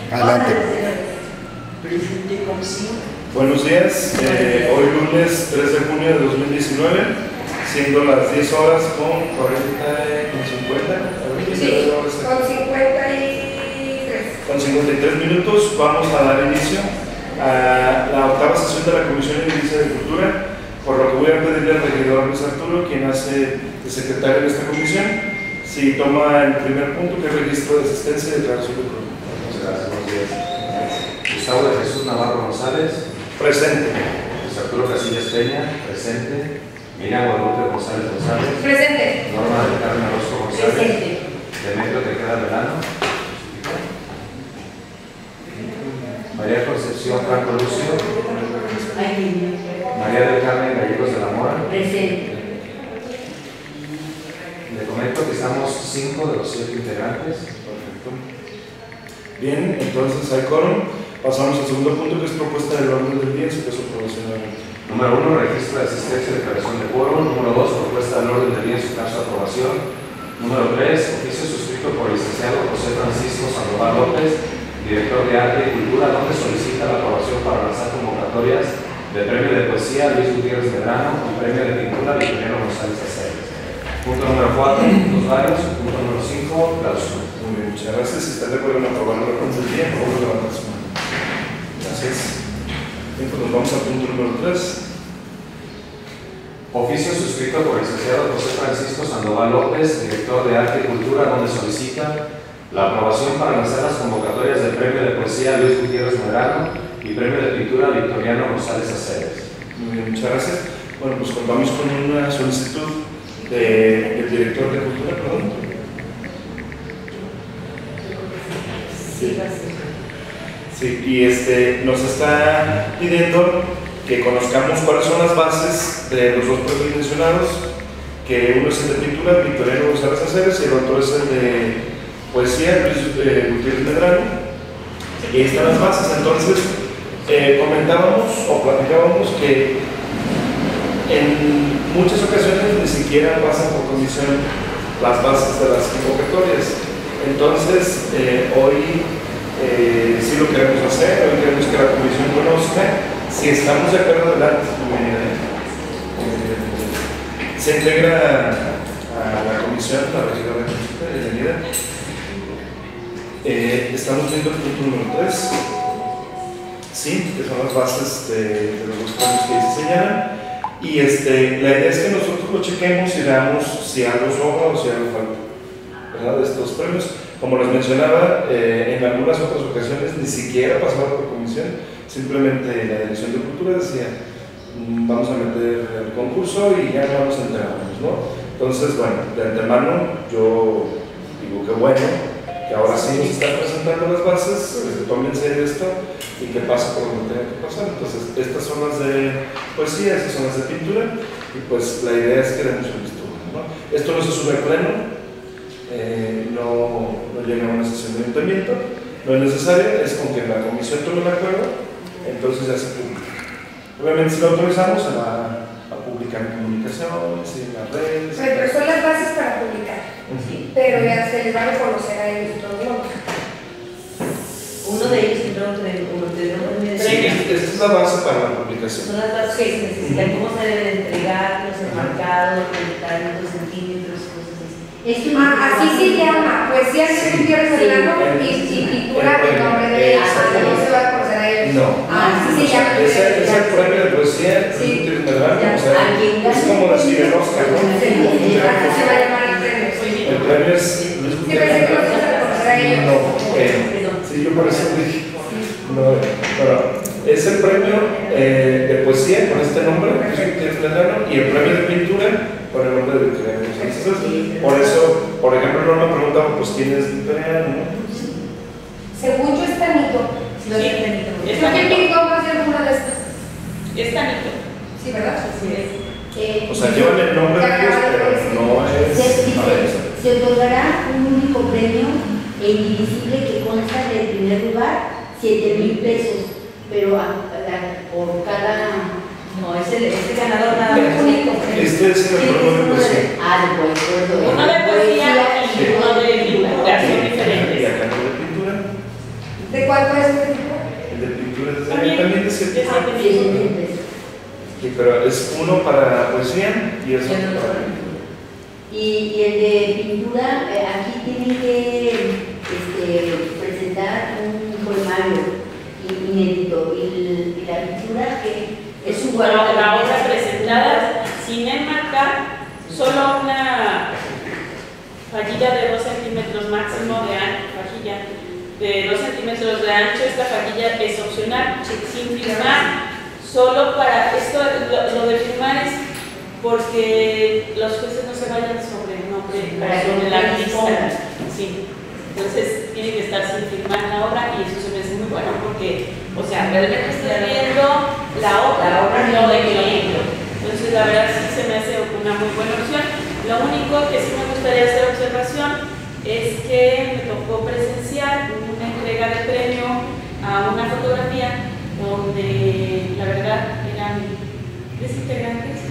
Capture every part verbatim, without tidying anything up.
Adelante. Buenos días, eh, hoy lunes tres de junio de dos mil diecinueve, siendo las diez horas con cuarenta, con cincuenta, sí, con cincuenta y tres. Con cincuenta y tres minutos vamos a dar inicio a la octava sesión de la Comisión Edilicia de Cultura, por lo que voy a pedirle al regidor Luis Arturo, quien hace de secretario de esta comisión, si toma el primer punto, que es registro de asistencia y declaración de cultura. Muchas gracias, buenos días. Gustavo de Jesús Navarro González. Presente. Luis Arturo Casillas Peña. Presente. Miriam Guadalupe González González. Presente. Norma del Carmen Orozco González. Presente. Demetrio Tejeda Velano. María Concepción Franco Lucio. María del Carmen Gallegos de la Mora. Presente. Le comento que estamos cinco de los siete integrantes. Perfecto. Bien, entonces hay quórum. Pasamos al segundo punto, que es propuesta del orden del día en su caso aprobación. Número uno, registro de asistencia y declaración de quórum. Número dos, propuesta del orden del día en su caso aprobación. Número tres, oficio suscrito por el licenciado José Francisco Sandoval López, director de Arte y Cultura, donde solicita la aprobación para lanzar convocatorias de premio de poesía Luis Gutiérrez Medrano y premio de pintura Victoriano González Aceves. Punto número cuatro, puntos varios. Punto número cinco, clausura. Muy bien, muchas gracias. Si están de acuerdo en aprobar el orden del día, por favor, levantar su mano. Gracias. Bien, pues nos vamos al punto número tres. Oficio suscrito por el licenciado José Francisco Sandoval López, director de Arte y Cultura, donde solicita la aprobación para lanzar las convocatorias del premio de poesía Luis Gutiérrez Medrano y premio de pintura Victoriano González Aceves. Muy bien, muchas gracias. Bueno, pues contamos con una solicitud de, del director de Cultura, perdón. Sí, gracias. Sí, y este, nos está pidiendo que conozcamos cuáles son las bases de los dos premios mencionados, que uno es el de pintura, Victoriano González Aceves, y el otro es el de poesía, Luis eh, Gutiérrez Medrano. Y ahí están las bases. Entonces, eh, comentábamos o platicábamos que en muchas ocasiones ni siquiera pasan por comisión las bases de las convocatorias. Entonces, eh, hoy eh, sí lo queremos hacer, hoy queremos que la comisión conozca. Si estamos de acuerdo, adelante. Eh, se integra a la comisión, la regidora de Cultura, bienvenida. Eh, estamos viendo el punto número tres, sí, que son las bases de, de los dos premios que ahí se señalan. Y este, la idea es que nosotros lo chequemos y veamos si algo sobra o si algo falta, ¿verdad? De estos premios. Como les mencionaba, eh, en algunas otras ocasiones ni siquiera pasaba por comisión, simplemente la Dirección de Cultura decía, mmm, vamos a meter el concurso y ya no nos enteramos, ¿no? Entonces, bueno, de antemano yo digo que bueno, que ahora sí nos están presentando las bases, que se tomen en serio esto y que pase por donde tenga que pasar. Entonces, estas son las de poesía, estas son las de pintura, y pues la idea es que demos un visto, ¿no? Esto no se sube a pleno, eh, no, no llega a una sesión de ayuntamiento, no es necesario, es con que la comisión tome el acuerdo, entonces ya se publica. Obviamente, si lo autorizamos, se va a publicar en comunicaciones, en las redes. Pero son las bases para publicar, uh-huh. ¿sí? Pero ya se les va a reconocer a ellos todos los. Uno de ellos entró entre uno de los Sí, esta es la base para la publicación. Son las bases que se necesitan, cómo se debe entregar, los enmarcados, los centímetros, cosas así. Es ah, así se llama, poesía Luis Gutiérrez Medrano y pintura el nombre de ellos, no se va a conocer a ellos. No. Ah, así se llama. Ese es el premio de poesía Luis Gutiérrez Medrano, o sea, es como decir el Oscar, ¿no? Así se va a llamar el premio. El premio es Luis Gutiérrez Medrano. No, eh, sí, yo por eso dije. No, pero es el premio eh, de poesía con este nombre, Luis Gutiérrez Medrano, y el premio de pintura con el nombre de Victoriano. Entonces, por eso, por ejemplo, no me preguntaba, pues, ¿quién es Victoriano? ¿No? Según yo es Tanito. Sí, es Tanito. ¿Quién pintó más de alguna de estas? Es Tanito. Sí, ¿verdad? Sí, es. Eh, O sea, llevan el nombre de ellos, pero no es. Se, se otorgará un único premio e indivisible que consta del primer lugar, siete mil pesos, pero a, a, por cada. No, es el, es el ganador nada más. Este es el premio de poesía. Ah, de poesía. Uno de poesía y uno de pintura, son diferentes. Y acá no de pintura. ¿De cuánto es este tipo? El de pintura es de, También, también de siete. de siete mil. siete mil pesos. Sí, pero es uno para poesía y es Ya no otro para saben. pintura. Y, y el de pintura, eh, aquí tienen que este, presentar un poemario inédito. Y, y la pintura que es un Bueno, cuadro. la obra presentada sin enmarcar, solo una fajilla de dos centímetros máximo de ancho, fajilla de dos centímetros de ancho. Esta fajilla es opcional, sin firmar, solo para esto, lo, lo de firmar es porque los jueces no se vayan sobre el nombre o sobre el artista. Sí. Entonces tiene que estar sin firmar la obra y eso se me hace muy bueno porque, o sea, realmente estoy viendo la obra, La obra no de mi no. libro. Entonces la verdad sí se me hace una muy buena opción. Lo único que sí me gustaría hacer observación es que me tocó presenciar una entrega de premio a una fotografía donde la verdad eran tres integrantes.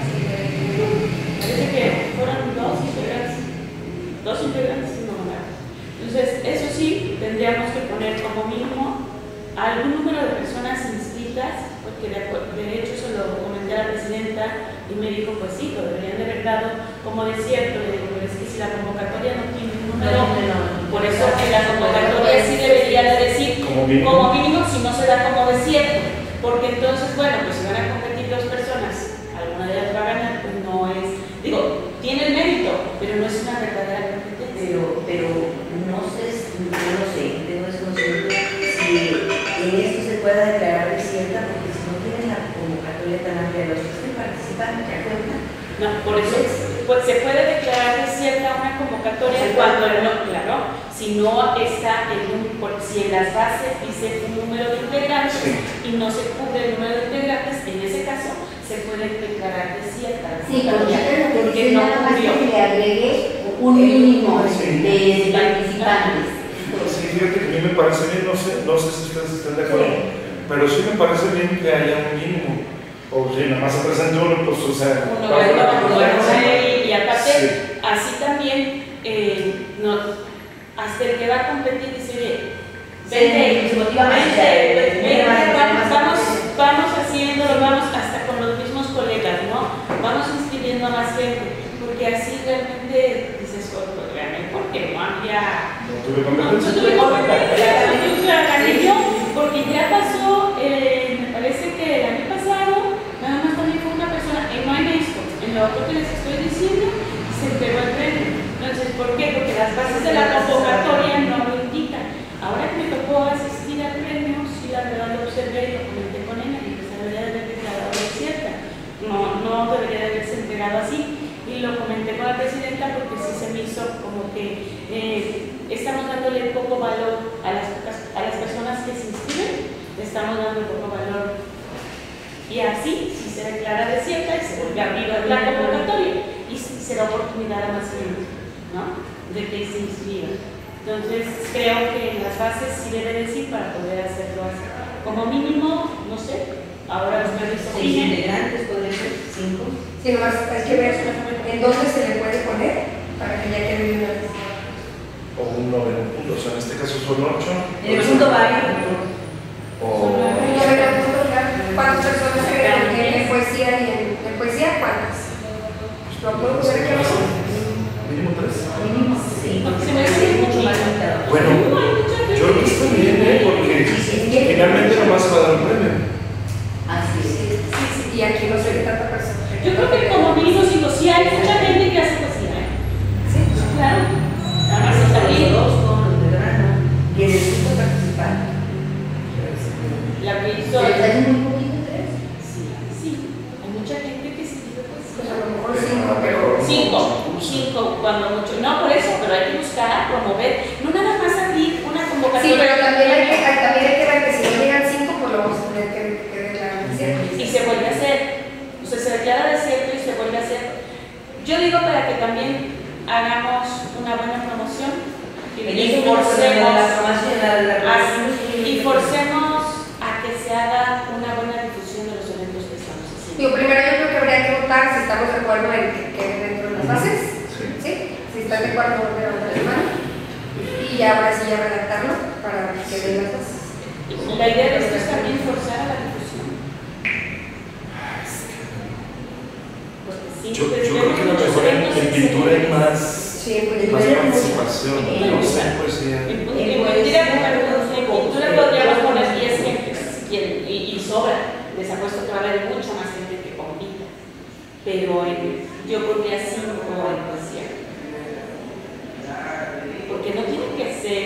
Parece que fueron dos integrantes, dos integrantes y no más. Entonces, eso sí, tendríamos que poner como mínimo algún número de personas inscritas, porque de, de hecho se lo comenté a la presidenta y me dijo, pues sí, lo deberían de haber dado como desierto. Le digo, pero es que si la convocatoria no tiene un número, No, no, no. por eso que la convocatoria sí debería de decir Como mínimo. como mínimo, si no se da como desierto, porque entonces, bueno, pues si van a competir dos personas, alguna de ellas va a ganar, pues no es, digo, tiene el mérito, pero no es una verdadera competencia. Pero, pero no sé, yo no sé, tengo desconocimiento si en esto se pueda declarar desierta, porque si no tienen la convocatoria tan amplia de los que participan, ¿te acuerdas? No, por eso pues, se puede declarar desierta una convocatoria Sí, cuando claro. no, claro, si no está en un, por- si en las bases dice un número de integrantes Sí. y no se cubre el número de integrantes, en ese caso se puede declarar desierta. la Sí, porque convocatoria, porque porque no nada más que cubrió. se le agregue un mínimo Sí. de, de participantes. Sí, fíjate que a mí me parece bien, no sé, no sé si ustedes están de acuerdo, pero sí me parece bien que haya un mínimo. O si nada más se presenta uno, pues, o sea, Uno para- va a para- poder y, y aparte, Sí. así también, eh, no, hasta el que va a competir dice, oye, vente, se motiva más, vente, eh, vente, tiene más- vamos, más- vamos, vamos haciéndolo, vamos hasta con los mismos colegas, ¿no? Vamos inscribiendo a más gente, porque así realmente dices, oh, pues, realmente, porque no había... no tuve No, yo competencia. tuve competencia, yo la gané yo, porque ya pasó, eh, me parece que el año pasado, nada más también fue una persona, y no en esto, en lo otro que les estoy diciendo, se entregó el premio. Entonces, ¿por qué? Porque las bases de la convocatoria no lo indican. Ahora que me tocó asistir al premio, sí, la verdad lo observé y lo comenté con ella, y pues debería de haber declarado desierta. No, no debería de haberse entregado así. Y lo comenté con la presidenta porque sí se me hizo como que eh, estamos dándole poco valor a las, a las personas que se inscriben, le estamos dando poco valor. Y así, si se declara desierta y se vuelve a abrir la convocatoria y se da oportunidad a más gente, ¿no? De que se inscriban. Entonces, creo que en las bases sí debe decir para poder hacerlo así. Como mínimo, no sé, ahora los medios Seis opinen. integrantes, podría ser cinco. Sí, nomás hay que ver en dónde se le puede poner para que ya quede bien una vez. O un noveno punto, o sea, en este caso son ocho. En el punto varios. O No noveno punto, claro. ¿Cuántas personas se crean en, en poesía y en, en poesía? ¿Cuántas? Lo puedo poner que no son. mínimo tres. Mínimo cinco. Se me hace mucho más limitado. Bueno, yo creo que está bien, ¿eh? Porque finalmente nomás se va a dar un premio. Así es. Sí, sí. Y aquí no soy de tanta persona. Yo creo que como mínimo cinco, sí hay mucha gente que hace poesía, ¿eh? Sí. Claro. Además Los está bien. dos con los de verano, que necesito participar. La que hizo. ¿Se les hace muy poquito tres? Sí, sí. Hay mucha gente que sí escribe Pues poesía. a lo mejor cinco, pero. Cinco, cinco cuando mucho. No, por eso, pero hay que buscar, promover. No nada más abrir una Sí, convocatoria. pero también hay que, también hay que ver que si no llegan cinco, pues lo vamos a tener que, que declarar desierto. Y se vuelve a hacer. O sea, se declara desierto y se vuelve a hacer. Yo digo para que también hagamos una buena promoción y, En y eso mismo, forcemos, la promoción, la, la así, promoción, y forcemos a que se haga una buena difusión de los eventos que estamos haciendo. Digo, primero yo creo que habría que votar si estamos de acuerdo en que quede dentro de las bases. Sí. ¿Sí? Si están de acuerdo, levantar la mano. Y ya ahora sí ya redactarlo. para que den las bases. La idea de esto es también forzar a la difusión. Porque sí, Yo, pues, yo creo que a lo muchos mejor en, eventos en en pintura hay serio. más, Sí, pues, más pero- participación, no sé, pues sí. En En en poesía, pintura, en pocos, pintura pero- podríamos poner diez gentes si quieren, y, y sobra. Les apuesto que va a haber mucha más gente que compita. Pero en- yo pondría cinco en poesía. Porque no tiene que ser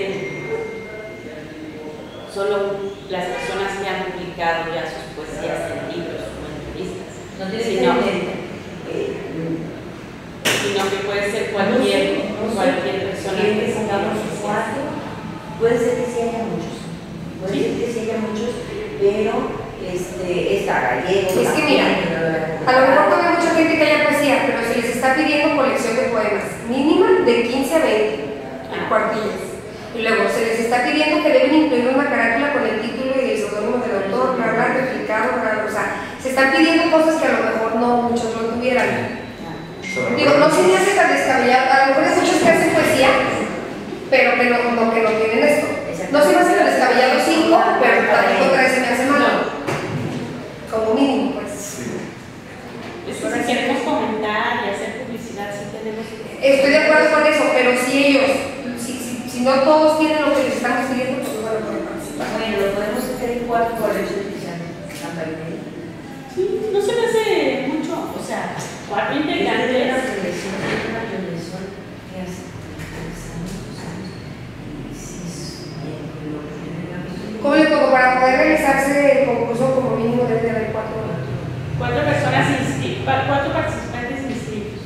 solo las personas que han publicado ya sus poesías en libros o en revistas, No tiene que sino, ser eh, sino que puede ser cualquier, no sé, cualquier persona quieren que que pongamos escriba. cuatro, puede ser que sí haya muchos, puede Sí. ser que sí haya muchos, pero este, está gallego. Es que mira, a lo mejor todavía hay mucha gente que haya poesía, pero se les está pidiendo colección de poemas, mínima de quince a veinte cuartillas. Y luego se les está pidiendo que deben incluir una carátula con el título y el seudónimo del autor, bla, bla, replicado, bla, bla, o sea, se están pidiendo cosas que a lo mejor no muchos no tuvieran. Digo, no se me hace tan descabellado, a lo mejor hay muchos que hacen poesía, pero que no, no, que no tienen esto. No se me hace tan descabellado cinco, pero tampoco tres se me hace malo. Como mínimo, pues. Es que si queremos comentar y hacer publicidad, sí tenemos que... Estoy de acuerdo con eso, pero si ellos, si, si, si no todos tienen lo que les estamos pidiendo, pues no van a poder participar. Bueno, lo podemos hacer en cuatro por el hecho de que sean campañas. Sí, no se me hace mucho, o sea, cuatro integrantes. Una televisión, una televisión que hace tantos años y sí es bien, lo que tiene. ¿Cómo le pongo? Para poder realizarse el concurso, como mínimo debe de haber cuatro. Cuatro personas inscritas, cuatro participantes inscritos.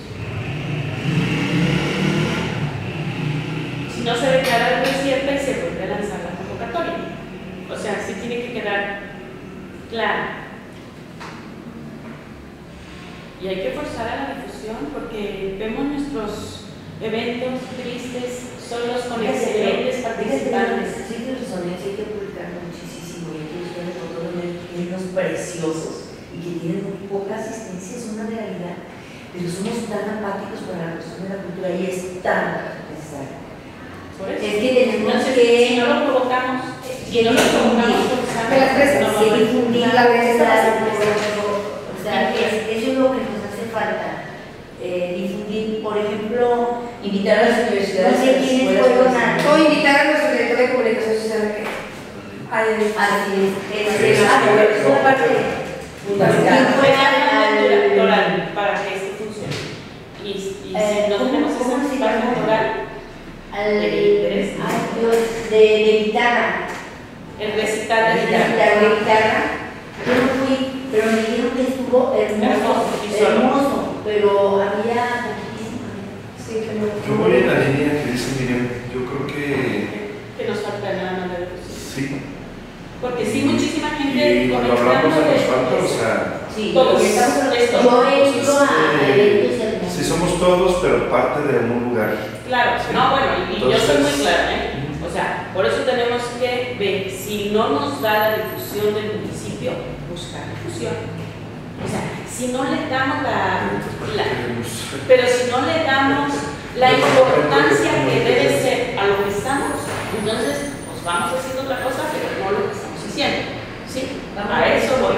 Si no se declara algo cierta y se vuelve a lanzar la convocatoria. O sea, sí tiene que quedar claro. Y hay que forzar a la difusión porque vemos nuestros eventos tristes, solos con excelentes participantes. Sí, tienes razón, sí hay que publicar muchísimo y hay que buscar fotos de niños preciosos y que tienen muy poca asistencia, es una realidad, pero somos tan apáticos para la cuestión de la cultura y es tan necesario. Por eso. Es que tenemos Entonces, que- si no lo provocamos, si no lo provocamos forzando, Me las prestas, no que vamos a- difundir la vez esta- esta- o sea, es- eso es lo que nos hace falta. Eh, difundir, por ejemplo, Invitar a las universidades, no sé quiénes fueron a O invitar a nuestro director de comunicación social a que al así es, Sí, es- sí, ah, sí, es una no, parte sí. fundamental. Mediante electoral para que esto funcione. Y, y si Eh, no ¿cómo- tenemos cómo ese se espacio llama? electoral, Al, ¿De interés? ay, Dios, de, de guitarra. el recital de De guitarra. de guitarra. Yo no fui, pero me dijeron que estuvo hermoso, Hermoso, y solo. hermoso, pero había poquísima. sí, que no. Yo voy en la línea que dice Miriam, yo creo que Que nos falta nada más de difusión. sí. Porque sí, muchísima gente Y cuando hablamos de nos falta, o de- sea, Sí, Todos. y estamos hablando- Esto. yo he ido a, a Este, eventos hermosos. sí somos todos, pero parte de un lugar. Claro, Sí. no, bueno, y, y yo soy muy Entonces- clara, ¿eh? O sea, por eso tenemos que ver, si no nos da la difusión del municipio, buscar difusión. O sea, si no le damos la, la pero si no le damos la importancia que debe ser a lo que estamos, entonces pues vamos haciendo otra cosa, pero no lo que estamos haciendo. ¿Sí? A eso voy.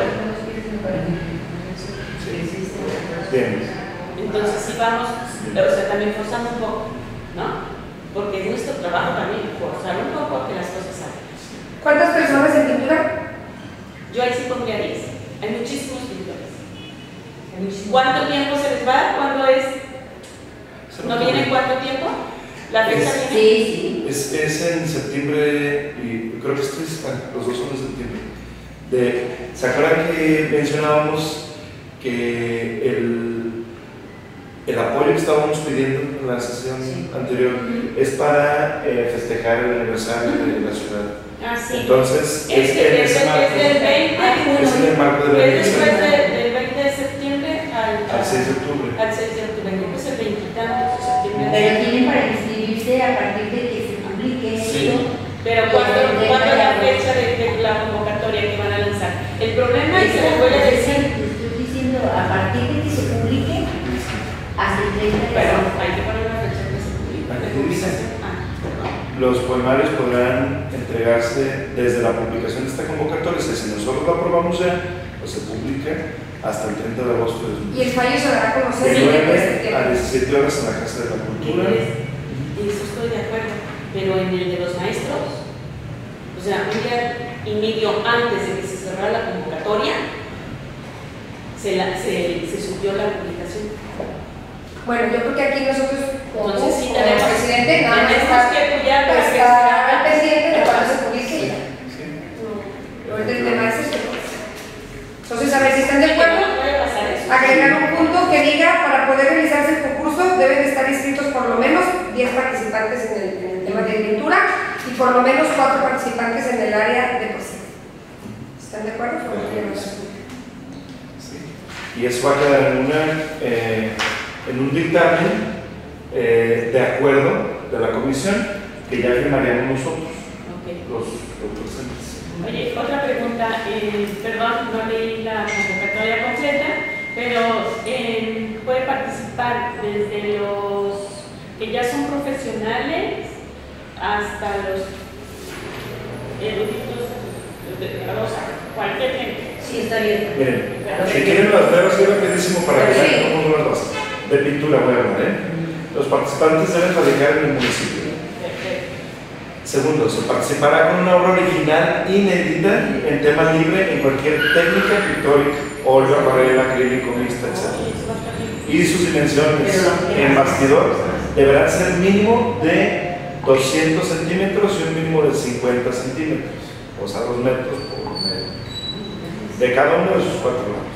Bien. Entonces sí vamos, o sea, también forzando un poco, ¿no? Porque es nuestro trabajo también, forzar un poco a que las cosas salgan. ¿Cuántas personas en pintura? Yo ahí sí pondría diez. Hay muchísimos pintores. ¿Cuánto tiempo se les va? ¿Cuándo es? ¿No viene cuánto tiempo? ¿La fecha Es- viene? Sí, sí. Es, es en septiembre y creo que esto es, bueno, los dos son de septiembre. De, ¿Se acuerdan que mencionábamos que el, el apoyo que estábamos pidiendo en la sesión Sí. anterior es para eh, festejar el aniversario de la ciudad? Ah, sí. Entonces, Es es, que en es, ese es marco, del veinte, es en el marco del es después aniversario, de- del veinte de septiembre al, al seis de octubre. al seis de octubre. Creo que es el veintitantos de septiembre. Pero tienen para inscribirse a partir de que se publique Sí. esto. Pero ¿cuándo, ¿cuándo es la fecha de, de la convocatoria que van a lanzar? El problema, y se les voy a decir, Te estoy diciendo, a partir de que se publique, hasta el treinta de pero agosto. hay que poner una fecha que se publique. Aquí dice. Ah, perdón. Los poemarios podrán entregarse desde la publicación de esta convocatoria. O sea, si nosotros lo aprobamos ya, pues se publica hasta el treinta de agosto de dos mil diecinueve. Y el fallo se dará a conocer De el veinte de nueve a septiembre. diecisiete horas en la Casa de la Cultura. Y eso estoy de acuerdo, pero en el de los maestros, o sea, un día y medio antes de que se cerrara la convocatoria, se, la, se, se subió la publicación. Bueno, yo creo que aquí nosotros, como, Entonces, sí, como tenemos- presidente, nada más tenemos está, que apoyar para que se está haga. al pendiente de cuando se publique y ya. Sí. Ahorita el tema es este. Entonces, a ver si están de Sí, acuerdo. no puede pasar eso. Agregar un punto que diga, para poder realizarse el concurso deben de estar inscritos por lo menos diez participantes en el, en el tema de pintura y por lo menos cuatro participantes en el área de poesía. ¿Están de acuerdo? Por favor, Sí. Y eso va a quedar en, una, eh, en un dictamen eh, de acuerdo de la comisión que ya firmaríamos nosotros, Ok. los, los presentes. Oye, otra pregunta, eh, perdón, no leí la convocatoria completa, pero eh, puede participar desde los que ya son profesionales hasta los eruditos, o sea, cualquier gente. Sí, está bien. Miren, si quieren las pruebas, quiero rapidísimo para que Sí. vean cómo son las bases. De pintura voy a hablar, ¿eh? Los participantes deben radicar en el municipio. Segundo, se participará con una obra original inédita en tema libre en cualquier técnica pictórica, óleo, acuarela, acrílico, mixta, etcétera. Y sus dimensiones en bastidor deberán ser mínimo de doscientos centímetros y un mínimo de cincuenta centímetros, o sea, dos metros por medio, de cada uno de sus cuatro lados.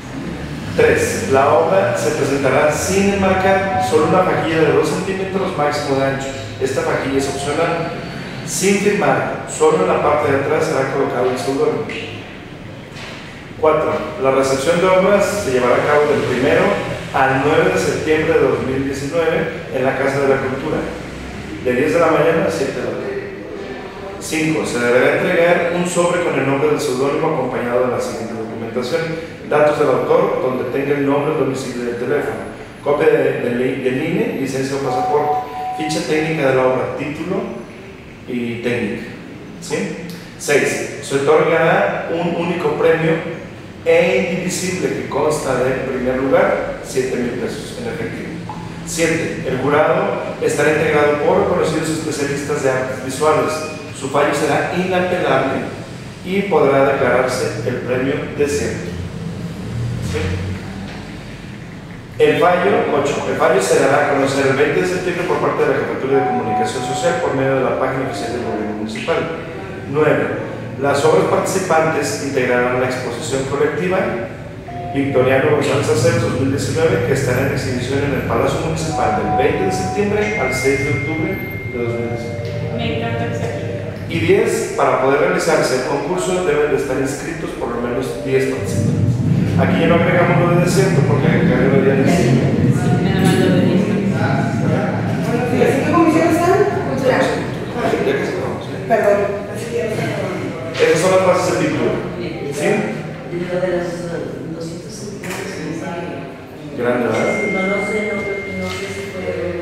Tres, la obra se presentará sin enmarcar, solo una fajilla de dos centímetros máximo de ancho. Esta fajilla es opcional. Sin firmar, solo en la parte de atrás será colocado el seudónimo. Cuatro, la recepción de obras se llevará a cabo del primero al nueve de septiembre de dos mil diecinueve en la Casa de la Cultura, de diez de la mañana a siete de la tarde. Cinco, se deberá entregar un sobre con el nombre del seudónimo acompañado de la siguiente documentación: datos del autor, donde tenga el nombre, el domicilio y el teléfono, copia de, de, del I N E, licencia o pasaporte, ficha técnica de la obra, título y técnica. ¿Sí? Seis, se otorgará un único premio e indivisible que consta de, en primer lugar, siete mil pesos en efectivo. Siete, el jurado estará integrado por reconocidos especialistas de artes visuales. Su fallo será inapelable y podrá declararse el premio desierto. ¿Sí? El fallo, ocho, el fallo se dará a conocer el veinte de septiembre por parte de la Jefatura de Comunicación Social por medio de la página oficial del Gobierno Municipal. nueve. Las obras participantes integrarán la exposición colectiva Victoriano González Aceves dos mil diecinueve, que estará en exhibición en el Palacio Municipal del veinte de septiembre al seis de octubre de dos mil diecinueve. Me encanta que sea aquí. Y diez. Para poder realizarse el concurso deben de estar inscritos por lo menos diez participantes. Aquí ya no agregamos lo de desierto porque acá debería decir. Nada más lo de ¿En qué comisión están? Cultural. Ya que se vamos, ¿eh? Perdón. Esas son las bases de pintura. ¿Sí? Lo de los uh, doscientos centímetros. Grande, ¿verdad? No lo sé, no, no sé si fue.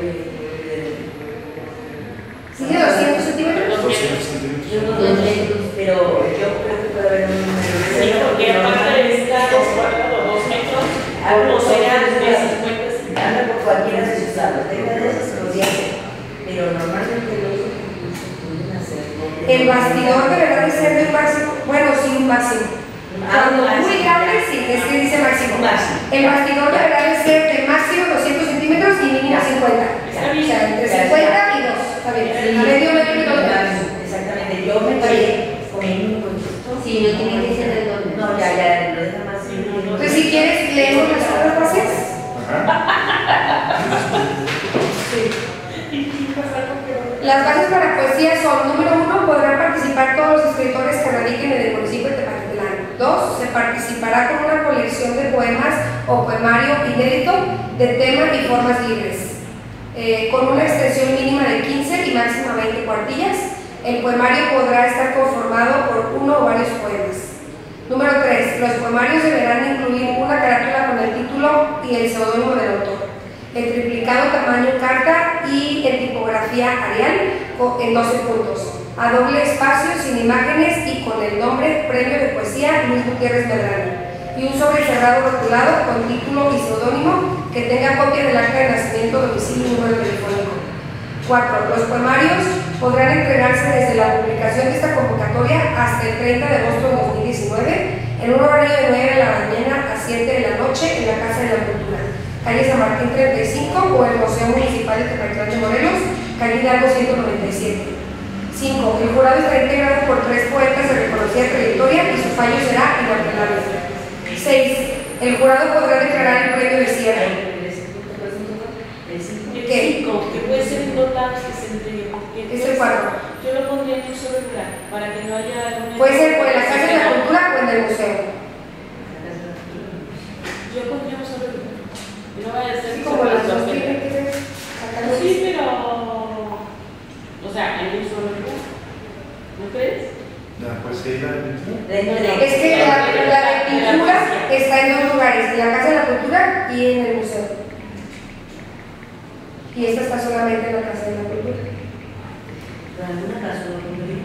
¿Sigue doscientos centímetros? doscientos Yo centímetros. no lo sé, pero yo creo que puede haber un número. Sí, porque aparte de estar dos cuadrados, dos metros, o serán de cincuenta centímetros. Habla por cualquiera de sus lados, tenga de esas podría ser, pero normalmente los concursos pueden hacerlo. El bastidor deberá de ser de un máximo, bueno, sí, un máximo. Cuando muy grande, sí, es que dice máximo. Máximo. El bastidor deberá de ser de máximo doscientos centímetros y mínimo cincuenta. Está bien. O sea, entre cincuenta y dos. Está bien. Medio metro y dos metros. Exactamente, yo me quedé con el contexto. Sí, no tiene que ser redondo. No, ya, ya, lo deja más. Entonces, si quieres, leemos las otras bases. Las bases para poesía son: número uno, podrán participar todos los escritores que radiquen en el municipio de Tepatitlán. Dos, se participará con una colección de poemas o poemario inédito de tema y formas libres, eh, con una extensión mínima de quince y máxima veinte cuartillas. El poemario podrá estar conformado por uno o varios poemas. Número tres, los poemarios deberán incluir una carátula con el título y el seudónimo del autor, el triplicado tamaño carta y en tipografía Arial en doce puntos. a doble espacio, sin imágenes y con el nombre Premio de Poesía Luis Gutiérrez Medrano, y un sobre cerrado rotulado con título y seudónimo que tenga copia del acta de nacimiento, domicilio y número telefónico. cuatro. Los poemarios podrán entregarse desde la publicación de esta convocatoria hasta el treinta de agosto de dos mil diecinueve en un horario de nueve de la mañana a siete de la noche en la Casa de la Cultura, calle San Martín treinta y cinco, o el Museo Municipal de Tepatitlán de Morelos, calle Hidalgo ciento noventa y siete. cinco. El jurado estará integrado por tres poetas de reconocida trayectoria y su fallo será inapelable. seis. El jurado podrá declarar el premio de cierre. ¿Qué? Que puede ser en dos lados que se entregue. Es el cuatro. Yo lo pondría en un solo lugar, para que no haya alguna... Puede ser o en la Casa de la Cultura o en el museo. Yo pondría un solo lugar. Y no vaya a ser... Sí, como las dos tienen que ser sacadas. Sí, pero... O sea, en un solo lugar. ¿No crees? No, pues sí, la Es que la, la de pintura está en dos lugares, en la Casa de la Cultura y en el museo. Y esta está solamente en la Casa de la Cultura. ¿Por alguna razón?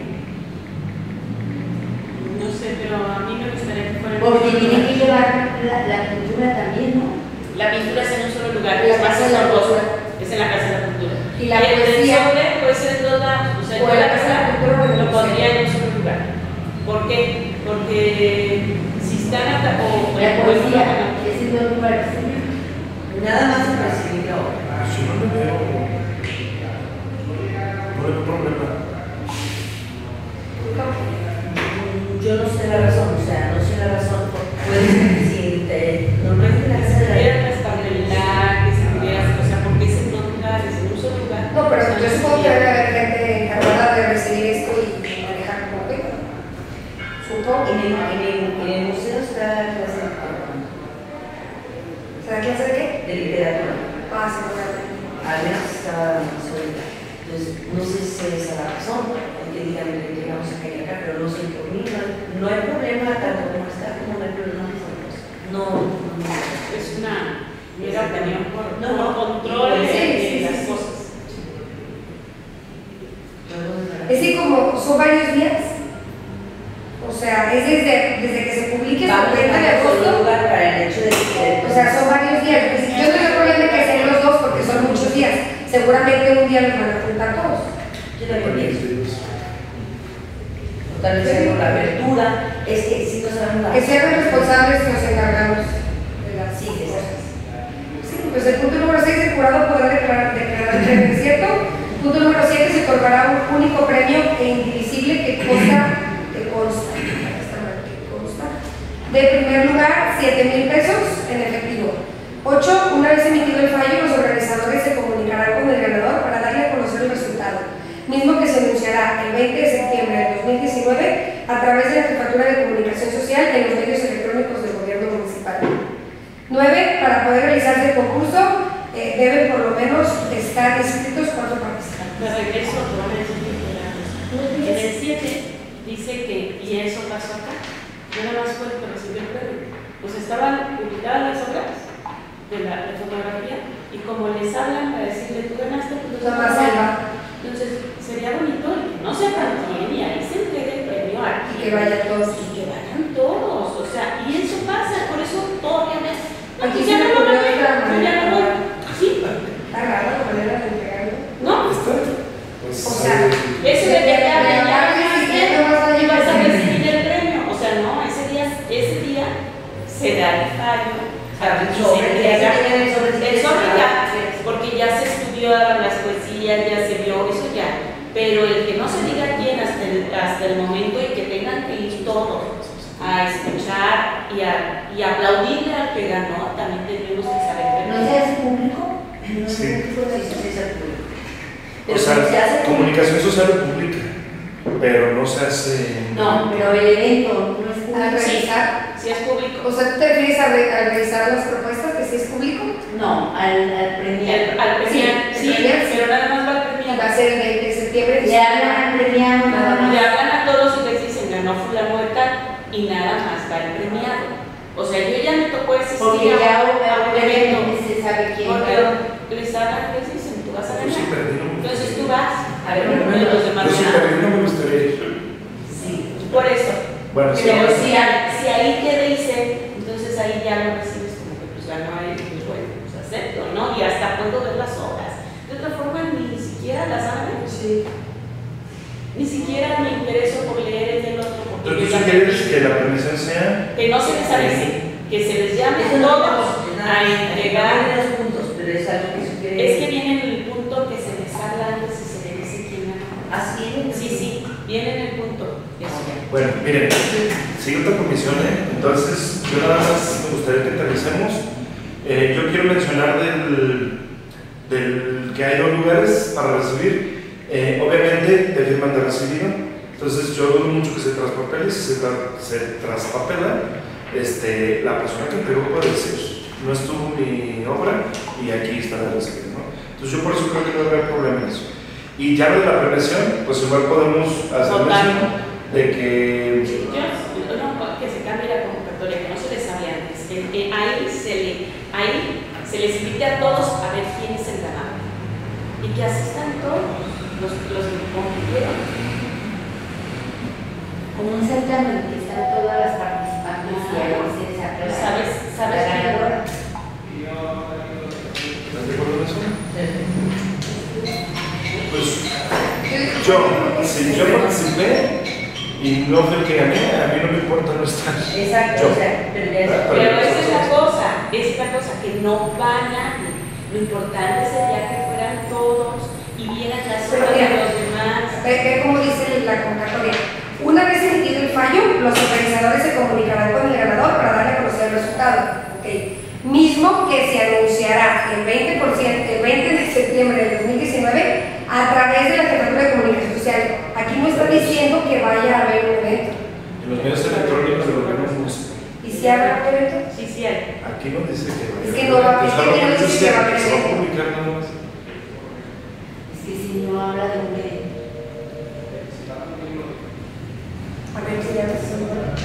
No sé, pero a mí me gustaría que fuera... Porque tiene que llevar la, la pintura también, ¿no? La pintura es en un solo lugar, En la es más Casa de la sorboso. Cultura. Es en la Casa de la Cultura. Y la el del poesía- sobre puede ser en dos lados. O sea, O yo en la la Casa de la casa Cultura o en el lo museo. pondría en un solo lugar. ¿Por qué? Porque si están hasta o La o- poesía o- es en dos lugares. Nada más en recibir la obra. Si no le veo, no hay problema. Yo no sé la razón, o sea, no sé la razón. Puede ser que si te- normalmente la que casa se de la pudiera respaldar, que se pudiera, o sea, porque es en dos lugares, en un solo lugar. No, pero O sea, yo no supongo que se debe puede. haber gente encargada de recibir esto y manejar como que. Supongo. En el, en el, en el museo está la clase de, ¿Se da clase de qué? de literatura. Ah, seguramente. Al menos está solita. Entonces, no sé si es esa la razón, que digan que llegamos a caer acá, pero no sé por mí. No, no hay problema tanto como está, como no hay problema con nosotros. No, no, no. Es una mera opinión por, No, por no. control de, Sí, sí, de sí, las sí. cosas. Es que como son varios días, o sea, es desde, desde que se publique hasta el treinta de agosto, lugar para el hecho de que... o sea, son varios días. Yo no tengo problema de que sean los dos porque son muchos días. Seguramente un día los van a juntar todos. Yo también pienso. Tal vez sea por la apertura, es que si no sabemos la... Que sean los responsables y los encargados de las Sí, que cosas. Sí, pues el punto número seis, el jurado podrá declarar, declarar el premio desierto. Punto número siete, se otorgará un único premio e indivisible que consta, que consta, esta mal, que consta, de primer lugar, siete mil pesos en efectivo. ocho. Una vez emitido el fallo, los organizadores se comunicarán con el ganador para darle a conocer el resultado, mismo que se anunciará el veinte de septiembre de dos mil diecinueve a través de la Jefatura de Comunicación Social en los medios electrónicos del Gobierno Municipal. nueve. Para poder realizarse el concurso, eh, deben por lo menos estar inscritos cuatro participantes. Me regreso otra vez. En el siete dice que, y eso pasó acá, yo nada más fue el que recibió el premio. Pues estaban publicadas las obras de la de fotografía y como les hablan para decirle tú ganaste, pues Nada más él va. entonces sería bonito el que no sepan quién y ahí se entregue el premio a Y que vayan todos. y que vayan todos, o sea, y eso pasa, por eso todavía me... Aquí pues se ya me no ocurrió voy, otra pues ya no manera. voy. Sí, Está rara la manera de entregarlo. no, Pues, O sea, eh, eso de que te hablan, ya y ganaste, no vas a y vas a llevar. recibir el premio, o sea, no, ese día, ese día se da el fallo, o sea, El y sobre, se ya entrega. se tiene el sobre, El sobre ya, porque ya se estudiaron las poesías, ya se vio, eso ya, pero el que no se diga quién hasta el, hasta el momento y que tengan que ir todos a escuchar y a y aplaudirle al que ganó, también tenemos que saber. ¿No se hace público? ¿No Sí. se hace público? Sí, sí, sí, se puede. o Pero si se sea, hace comunicación social lo publica, pero no se hace. No, Pero el evento no es Al público. revisar. si es público. O sea, ¿tú te refieres a, re- a revisar las propuestas que sí es público? No, al, al premiar. El- al premiar, Sí, sí, el premiar, sí. pero nada más va al Va a premiar. ser el veinte de septiembre. Le hablan al premiado nada Le más. hablan a todos y les dicen ganó fulano de tal y nada más va el premiado. O sea, yo ya me tocó asistir Porque ya a un evento. obviamente se sabe quién Porque ganó. les hablan, les dicen, tú vas a Yo sí ganar. perdí, no me Entonces fui. tú vas A ver, no de los demás. Yo sí, pero yo no me gustaría ir. Sí. Por eso. Bueno, sí. Pero si, si ahí te dice, entonces ahí ya lo recibes como que pues ya no hay, pues bueno, pues acepto, ¿no? Y hasta puedo ver las obras. De otra forma, ni siquiera las abren. Sí. Ni siquiera me intereso por leer el del otro. Porque Entonces, yo ¿tú ya- quieres que la premisión sea? que no se les avise, que se les llame Eso no todos es a nada. entregar. No los puntos, pero es algo que sugiere. Es que viene en el punto que se les habla antes y se les dice quién ganó. Así es. Sí, sí, viene en el punto. Eso ya. Bueno, miren, siguiente comisión, ¿eh? Entonces, yo nada más me gustaría que aterricemos. Eh, yo quiero mencionar del, del que hay dos lugares para recibir. Eh, obviamente, te firman de recibido. Entonces, yo dudo mucho que se traspapele. Si se, tra se traspapela, este, la persona que entregó puede decir, no estuvo mi obra y aquí está de recibido, ¿no? Entonces, yo por eso creo que no debe haber problema en eso. Y ya lo de la prevención, pues igual podemos hacer mención de que. Yo, no, que se cambie la convocatoria, que no se les hable antes. Que, que ahí, se le, ahí se les invite a todos a ver quién es el ganador. Y que asistan todos los, los que compitieron. Como un certamen que están todas las participantes y ahí se saca la- ¿Sabes? ¿Sabes la quién? ganadora. ¿Estás de acuerdo con eso? Pues Yo- yo, si yo participé y no fue el que gané, a mí no me importa no estar. Exacto, Yo. o sea, pero ya es. Pero- Pero esa es la cosa, es la cosa, que no va nadie. Lo importante sería que fueran todos y vieran las Pero obras de mira, los demás. Ve, ve cómo dice la convocatoria. Una vez emitido el fallo, los organizadores se comunicarán con el ganador para darle a conocer el resultado. Okay. Mismo que se anunciará el veinte por ciento, el veinte de septiembre del dos mil diecinueve a través de la Jefatura de Comunicación Social. Aquí no está diciendo que vaya a haber un evento. En los medios electrónicos de lo que no música. ¿Y si habrá un evento? Sí, sí hay. Aquí no dice que va a haber. Es que no va a haber, Pues, a lo es que no mejor dice que va a haber se va a evento. publicar nada más. Es que si no habla de un evento. A ver si ya se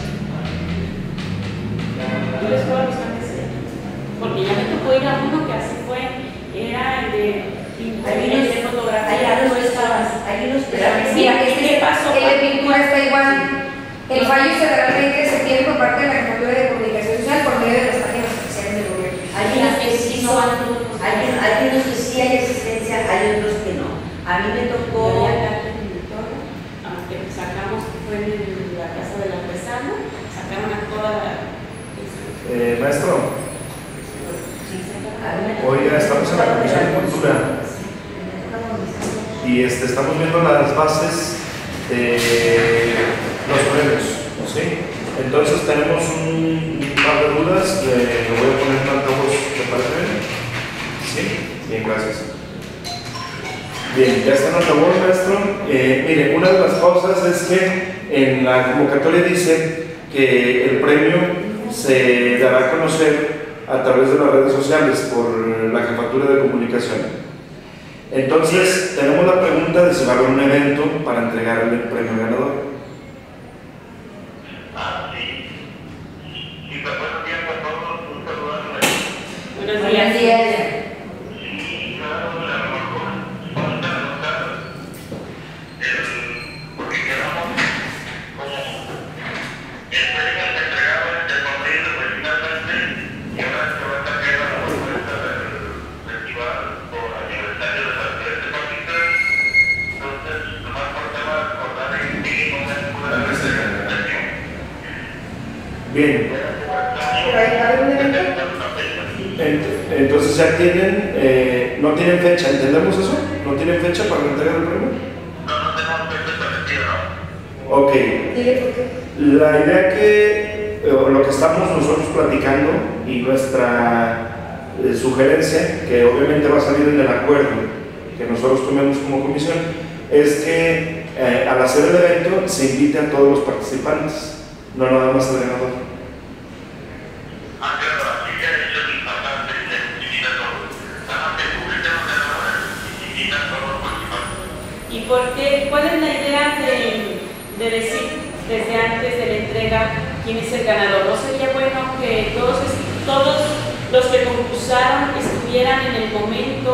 Yo les puedo avisar que sí. Porque ya me tocó ir a uno que así fue. Era el de Hay el unos- de fotografía. hay unos tú estabas. hay unos que ¿Verdad que sí? Mira, ¿Y este qué pasó? el de pintura está igual. El fallo se dará el veinte de septiembre por parte de la Jefatura de Comunicación Social por medio de las páginas oficiales del gobierno. Hay unos que sí son, hay, un- hay unos que sí hay existencia, hay otros que no. A mí me tocó. Aunque sacamos, fue en la casa del artesano, sacaron a toda la. Eh, maestro, Sí, a mí me tocó- hoy ya estamos en la Comisión de Cultura y este, estamos viendo las bases de los premios, ¿sí? Entonces tenemos un par de dudas, eh, lo voy a poner en altavoz, ¿te parece bien? Sí, bien, gracias. Bien, ya está en altavoz, maestro. Eh, mire, una de las cosas es que en la convocatoria dice que el premio se dará a conocer a través de las redes sociales por la Jefatura de Comunicación. Entonces, tenemos la pregunta de si va a haber un evento para entregarle el premio ganador. Ah, sí. Y pues buenos días a todos, un saludo a la Buenos Buenos días. días. Sí, claro, a lo mejor vamos a anotar el, porque quedamos como el premio se entregaba entre compromiso originalmente y ahora se va a cambiar a la propuesta del festival por aniversario de la diferentes partidas. Entonces, nomás faltaba acordar en qué momento puede haber presentación. Bien, Pero ahí va a haber un evento. ent- entonces ya tienen, eh, no tienen fecha, ¿entendemos eso? ¿No tienen fecha para la entrega del premio? No, no tenemos fecha establecida, ¿no? Ok. Dile por qué. La idea que, eh, o lo que estamos nosotros platicando y nuestra eh, sugerencia, que obviamente va a salir en el acuerdo que nosotros tomemos como comisión, es que eh, al hacer el evento se invite a todos los participantes, no nada más al ganador. Ah, claro, así que es importante, se invita a todos. Nada más que publiquen los ganadores y invitan a todos los participantes. ¿Y por qué? ¿Cuál es la idea de, de decir desde antes de la entrega quién es el ganador? ¿No sería bueno que todos, todos los que concursaron estuvieran en el momento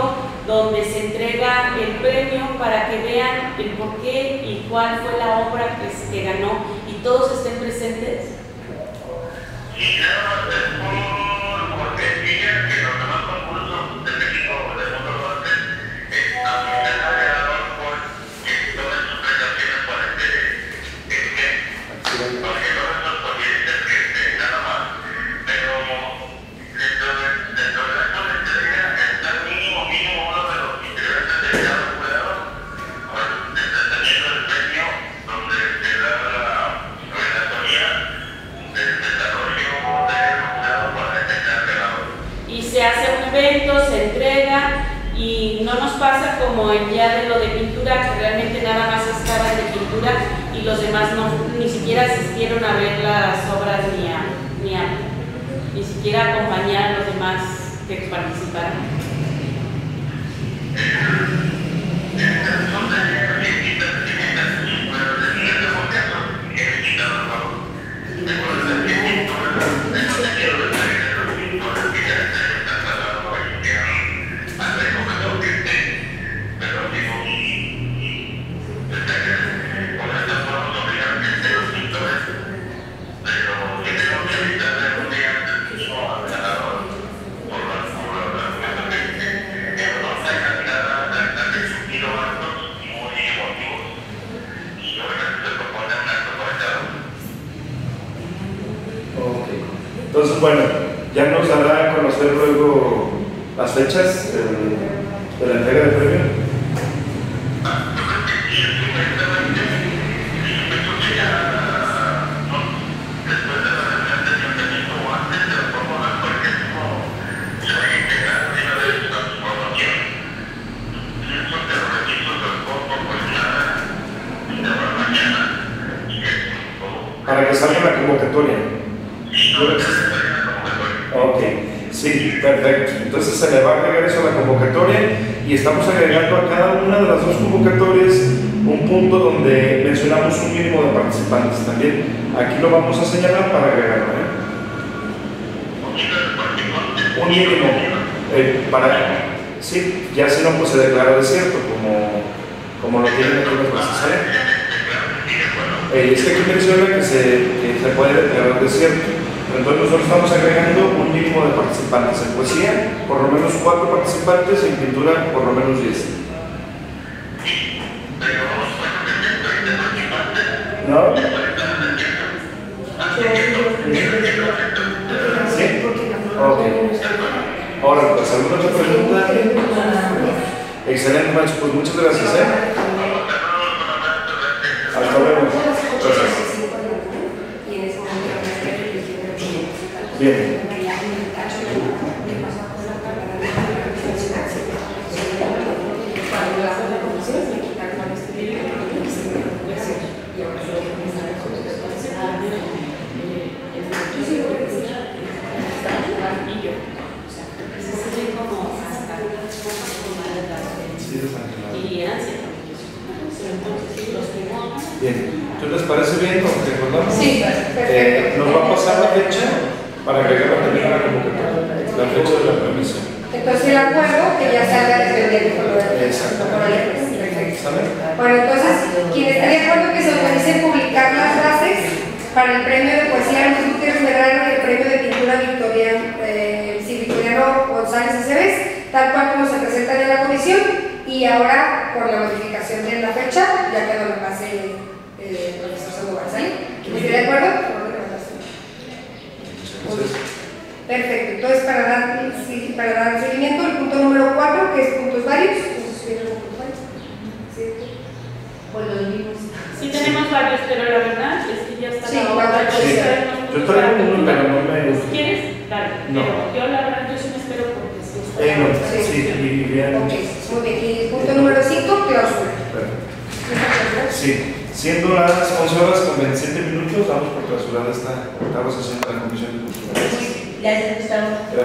donde se entrega el premio para que vean el por qué y cuál fue la obra que, que ganó y todos estén presentes. Y claro, es por cortesía que los demás concursos de México del mundo lo hacen, también el ganador por que tomen sus precauciones para que estén, porque no es por clientes que estén nada más, pero dentro de dentro de la colectoría está mínimo, mínimo uno de los integrantes del jurado jurado, teniendo el premio donde se da la relatoría del desarrollo del jurado para detectar ganador. Y se hace un evento, se entrega y no nos pasa como el día de lo de pintura, que realmente nada más estaban de pintura y los demás no, ni siquiera asistieron a ver las obras ni a, ni a, ni siquiera acompañar a los demás que participaron. Entonces, bueno, ya nos dará a conocer luego las fechas de, de la entrega del premio. Para que salga la convocatoria. Ok, sí, perfecto. Entonces se le va a agregar eso a la convocatoria y estamos agregando a cada una de las dos convocatorias un punto donde mencionamos un mínimo de participantes también. Aquí lo vamos a señalar para agregarlo, ¿eh? Un mínimo. Eh, para, sí, ya si no, pues se declara desierto, como, como lo tienen aquí las bases, ¿eh? Eh, es que aquí menciona que se, que se puede declarar desierto. Entonces nosotros estamos agregando un mínimo de participantes en poesía, por lo menos cuatro participantes, en pintura por lo menos diez. ¿No? ¿Sí? Ok. Ahora, pues, ¿alguna otra pregunta? Excelente, macho. Pues muchas gracias, ¿eh? Hasta luego. Gracias. Bien. Bien, ¿entonces les parece bien lo que recordamos? Sí, eh, nos va a pasar la fecha para agregarla también a la convocatoria, la fecha de la premisa. Entonces el acuerdo que ya salga desde el Exacto. Bueno, entonces, quien esté de acuerdo que se autorice publicar las bases para el premio de poesía Luis Gutiérrez Medrano y el premio de pintura Victoriano, eh, sí, Victoriano González Aceves, tal cual como se presentan en la comisión, y ahora por la modificación de la fecha ya quedó la base eh, del profesor Sandoval. ¿Sale? ¿Quién esté de acuerdo? Perfecto, entonces para dar, sí, para dar seguimiento, el punto número cuatro, que es puntos varios. Pues los mismos. Sí tenemos varios, pero la verdad es que ya está Sí, la otra. sí. Yo traigo uno, pero no me... ¿Quieres? Dale. No. Pero yo la verdad, yo sí me espero porque sí está. Eh, no, sí, y bien. Ok, muy bien. Y punto número cinco, clausura. Perfecto. Sí, siendo las once horas con veintisiete minutos, damos por clausurada esta octava sesión de la Comisión de Cultura. Gracias, Gustavo.